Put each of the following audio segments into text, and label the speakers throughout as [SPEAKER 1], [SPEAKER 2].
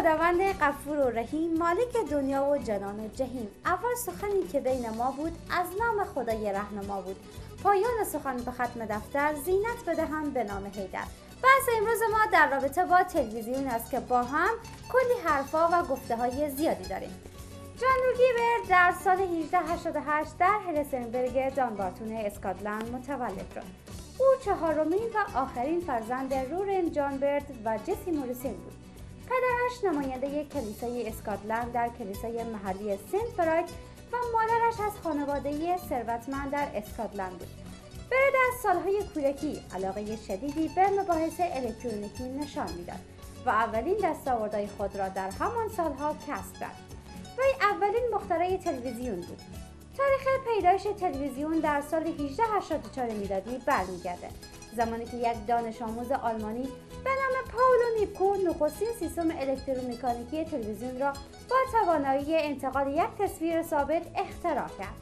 [SPEAKER 1] خداوند غفور و رحیم، مالک دنیا و جنان و جهیم. اول سخنی که بین ما بود، از نام خدای رهنما بود. پایان سخن به ختم دفتر، زینت بدهم به نام حیدر. بحث امروز ما در رابطه با تلویزیون است که با هم کلی حرفا و گفته های زیادی داریم. جان گیبر در سال 1888 در هلسینگبرگ دانبارتون اسکاتلند متولد شد. او چهارمین و آخرین فرزند رورن جان برد و جسی موریسون بود. پدرش نماینده کلیسای اسکاتلند در کلیسای محلی سنت فرایک و مادرش از خانواده ثروتمند در اسکاتلند بود. برد از سالهای کودکی علاقه شدیدی به مباحث الکترونیکی نشان میداد و اولین دستاوردهای خود را در همان سالها کسب کرد. وی اولین مخترع تلویزیون بود. تاریخ پیدایش تلویزیون در سال 1884 میلادی برمیگرده، زمانی که یک دانش آموز آلمانی به نام پائولو نیپکو نخستین سیستم الکترومکانیکی تلویزیون را با توانایی انتقال یک تصویر ثابت اختراع کرد.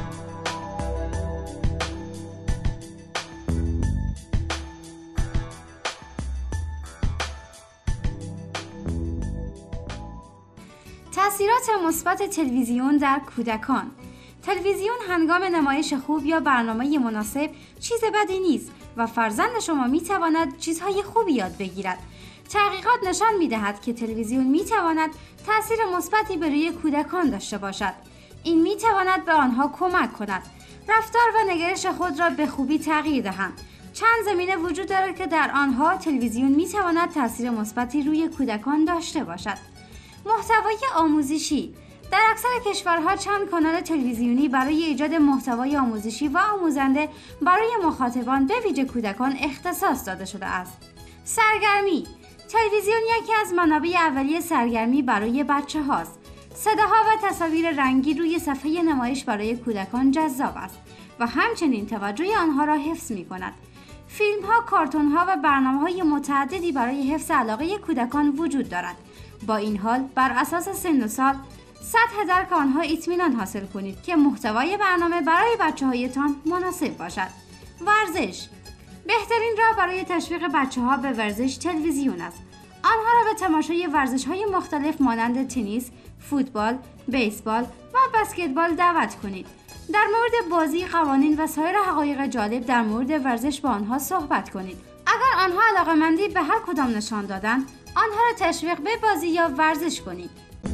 [SPEAKER 1] تأثیرات مثبت تلویزیون در کودکان. تلویزیون هنگام نمایش خوب یا برنامه مناسب چیز بدی نیست و فرزند شما میتواند چیزهای خوبی یاد بگیرد. تحقیقات نشان میدهد که تلویزیون میتواند تأثیر مثبتی بر روی کودکان داشته باشد. این میتواند به آنها کمک کند رفتار و نگرش خود را به خوبی تغییر دهند. چند زمینه وجود دارد که در آنها تلویزیون میتواند تأثیر مثبتی روی کودکان داشته باشد. محتوای آموزشی. در اکثر کشورها چند کانال تلویزیونی برای ایجاد محتوای آموزشی و آموزنده برای مخاطبان به ویژه کودکان اختصاص داده شده است. سرگرمی. تلویزیون یکی از منابع اولیه سرگرمی برای بچه هاست. صداها و تصاویر رنگی روی صفحه نمایش برای کودکان جذاب است و همچنین توجه آنها را حفظ می کند. فیلم ها، کارتون ها و برنامه های متعددی برای حفظ علاقه کودکان وجود دارد. با این حال بر اساس سن و سال سطح درک آنها اطمینان حاصل کنید که محتوای برنامه برای بچه‌هایتان مناسب باشد. ورزش. بهترین راه برای تشویق بچه‌ها به ورزش تلویزیون است. آنها را به تماشای ورزش‌های مختلف مانند تنیس، فوتبال، بیسبال و بسکتبال دعوت کنید. در مورد بازی، قوانین و سایر حقایق جالب در مورد ورزش با آنها صحبت کنید. اگر آنها علاقه‌مندی به هر کدام نشان دادند، آنها را تشویق به بازی یا ورزش کنید.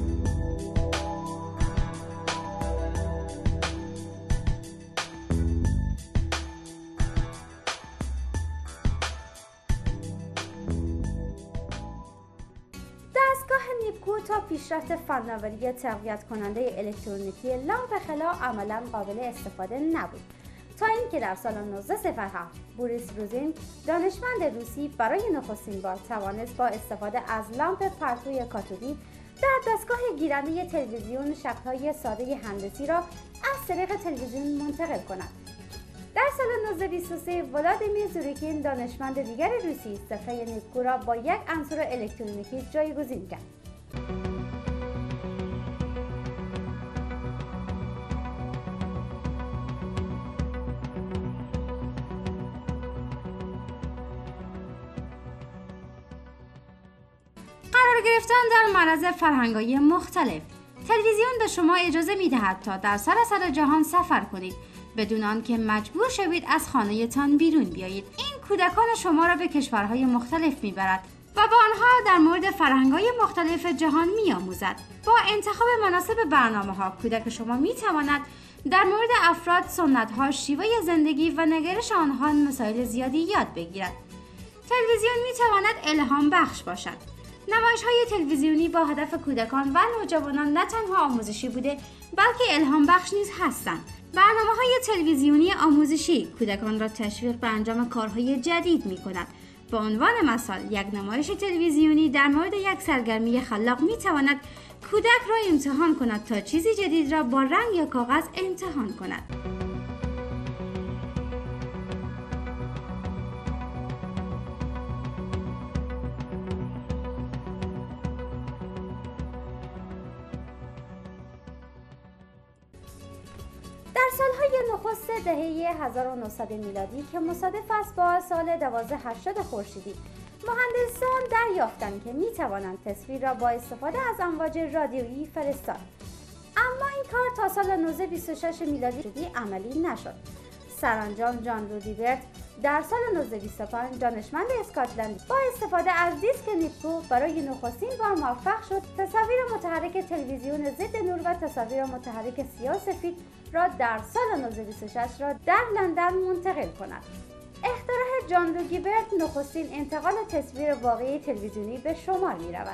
[SPEAKER 1] دستگاه نیپکو تا پیشرفت فناوری تقویت کننده الکترونیکی لامپ خلا عملا قابل استفاده نبود، تا اینکه در سال 1907 بوریس روزین دانشمند روسی برای نخستین بار توانست با استفاده از لامپ پرتوی کاتودی در دستگاه گیرنده تلویزیون شکل‌های ساده هندسی را از طریق تلویزیون منتقل کند. در سال 1923 ولادیمیر زوریکین دانشمند دیگر روسی صفحه نیپکو را با یک عنصر الکترونیکی جایگزین کرد. قرار گرفتن در معرض فرهنگ‌های مختلف. تلویزیون به شما اجازه می‌دهد تا در سراسر جهان سفر کنید بدون آنکه مجبور شوید از خانه‌تان بیرون بیایید. این کودکان شما را به کشورهای مختلف می‌برد و با آنها در مورد فرهنگ‌های مختلف جهان می‌آموزد. با انتخاب مناسب برنامه‌ها کودک شما می‌تواند در مورد افراد، سنت‌ها، شیوه زندگی و نگرش آنها مسائل زیادی یاد بگیرد. تلویزیون می‌تواند الهام بخش باشد. نمایش‌های تلویزیونی با هدف کودکان و نوجوانان نه تنها آموزشی بوده بلکه الهام بخش نیز هستند. برنامه‌های تلویزیونی آموزشی کودکان را تشویق به انجام کارهای جدید می‌کند. به عنوان مثال یک نمایش تلویزیونی در مورد یک سرگرمی خلاق می‌تواند کودک را امتحان کند تا چیزی جدید را با رنگ یا کاغذ امتحان کند. در سالهای نخست دهه 1900 میلادی که مصادف است با سال 1280 خورشیدی، مهندسان دریافتند که می توانند تصویر را با استفاده از امواج رادیویی فرستاد. اما این کار تا سال 1926 میلادی عملی نشد. سرانجام جان رودیبرت در سال 1925 دانشمند اسکاتلندی با استفاده از دیسک نیپکو برای نخستین بار موفق شد تصاویر متحرک تلویزیون ضد نور و تصاویر متحرک سیاه سفید را در سال 1926 را در لندن منتقل کند. اختراع جان رودیبرت نخستین انتقال تصویر واقعی تلویزیونی به شمار می رود.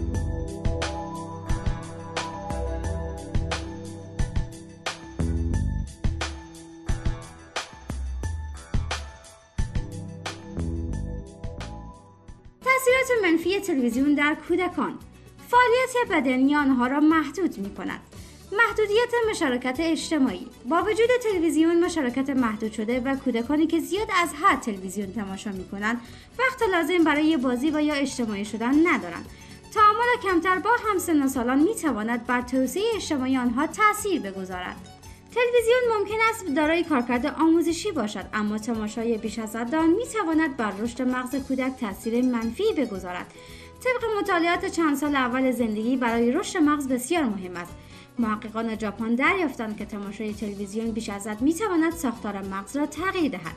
[SPEAKER 1] تأثیرات منفی تلویزیون در کودکان. فعالیت بدنی آنها را محدود می کند. محدودیت مشارکت اجتماعی. با وجود تلویزیون مشارکت محدود شده و کودکانی که زیاد از حد تلویزیون تماشا می کنند وقت لازم برای بازی و یا اجتماعی شدن ندارند. تعامل کمتر با همسن‌وسالان می تواند بر توسعه اجتماعی آنها تأثیر بگذارد. تلویزیون ممکن است دارای کارکرد آموزشی باشد، اما تماشای بیش از حد آن می تواند بر رشد مغز کودک تأثیر منفی بگذارد. طبق مطالعات چند سال اول زندگی برای رشد مغز بسیار مهم است. محققان ژاپن دریافتند که تماشای تلویزیون بیش از حد می تواند ساختار مغز را تغییر دهد.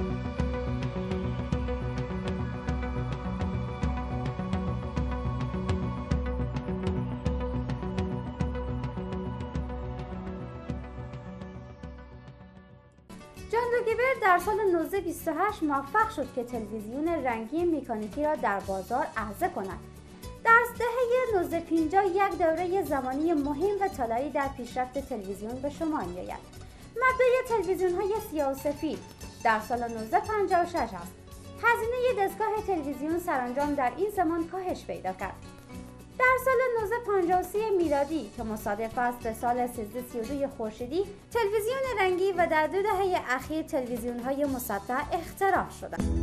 [SPEAKER 1] جان رودیبرت در سال 1928 موفق شد که تلویزیون رنگی مکانیکی را در بازار عرضه کند. در دهه 1950 یک دوره زمانی مهم و طلایی در پیشرفت تلویزیون به شمار می‌آید. مبدأ تلویزیون‌های سیاه و سفید در سال 1956 است. هزینه دستگاه تلویزیون سرانجام در این زمان کاهش پیدا کرد. در سال 1953 میلادی که مصادف است به سال 1332 خورشیدی، تلویزیون رنگی و در 2 دهه اخیر تلویزیون‌های مسطح اختراع شدند.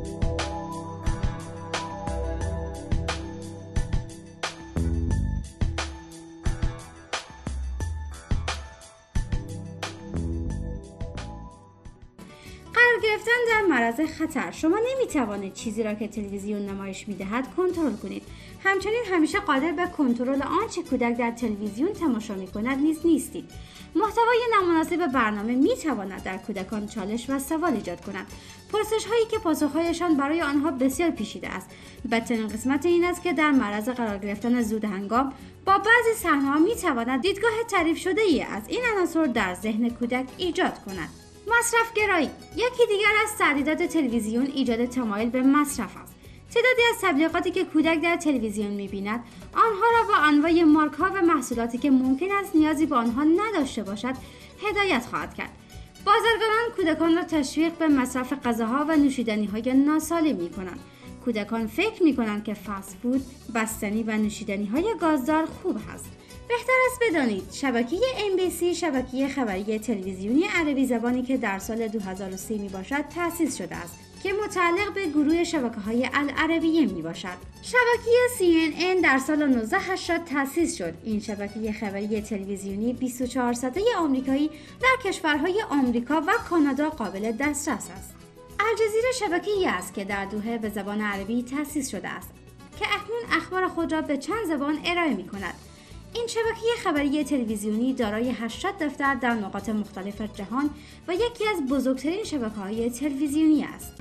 [SPEAKER 1] گرفتن در معرض خطر. شما نمیتوانید چیزی را که تلویزیون نمایش میدهد کنترل کنید. همچنین همیشه قادر به کنترل آنچه کودک در تلویزیون تماشا میکند نیستید. محتوای نامناسب برنامه میتواند در کودکان چالش و سوال ایجاد کند. پرسش هایی که پاسخهایشان برای آنها بسیار پیچیده است. بدترین قسمت این است که در معرض قرار گرفتن زود هنگام با بعضی صحنه‌ها میتواند دیدگاه تعریف شده ای از این عناصر در ذهن کودک ایجاد کند. مصرف گرایی یکی دیگر از تعدیلات تلویزیون ایجاد تمایل به مصرف است. تعدادی از تبلیغاتی که کودک در تلویزیون می‌بیند آنها را با انواع مارک‌ها و محصولاتی که ممکن است نیازی به آنها نداشته باشد هدایت خواهد کرد. بازرگانان کودکان را تشویق به مصرف غذاها و نوشیدنی‌های ناسالم می‌کنند. کودکان فکر می‌کنند که فست فود، بستنی و نوشیدنی‌های گازدار خوب است. بهتر است بدانید شبکه MBC شبکه خبری تلویزیونی عربی زبانی که در سال 2003 می باشد تأسیس شده است که متعلق به گروه شبکه‌های العربیه می باشد. شبکه CNN در سال 1980 تأسیس شد. این شبکه خبری تلویزیونی 24 ساعته آمریکایی در کشورهای آمریکا و کانادا قابل دسترس است. الجزیره شبکه‌ای است که در دوحه به زبان عربی تأسیس شده است که اکنون اخبار خود را به چند زبان ارائه می کند. این شبکه خبری تلویزیونی دارای 80 دفتر در نقاط مختلف جهان و یکی از بزرگترین شبکه‌های تلویزیونی است.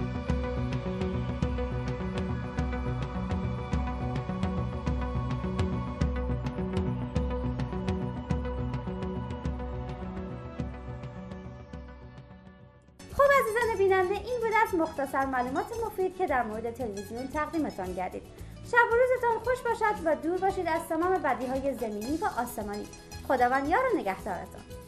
[SPEAKER 1] خب عزیزان بیننده، این بود از مختصر معلومات مفید که در مورد تلویزیون تقدیمتان گردید. شب و روزتان خوش باشد و دور باشید از تمام بدیهای زمینی و آسمانی. خداوند یار و نگهدارتان.